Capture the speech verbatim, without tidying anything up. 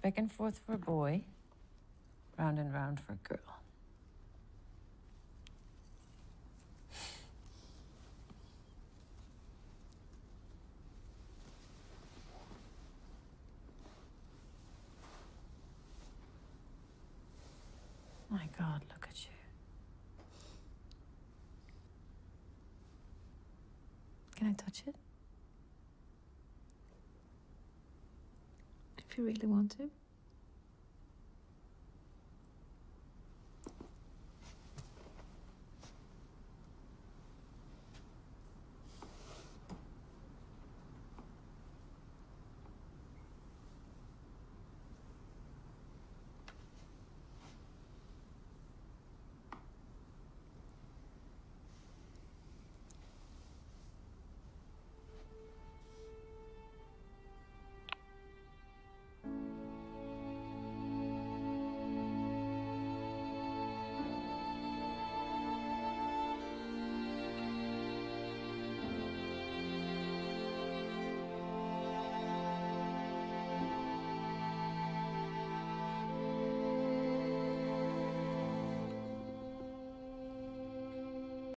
Back and forth for a boy, round and round for a girl. My God, look at you. Can I touch it? If you really want to.